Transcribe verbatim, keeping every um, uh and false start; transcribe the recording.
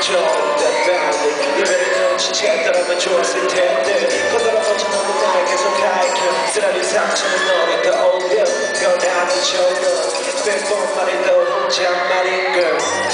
좋았다면 이별을 눈치챘더라면 좋았을 텐데 거들어서 너무 날 계속 가리켜 쓰라린 상처는 너를 떠올려 변하는 저는 백번 말해도 혼잣말인 걸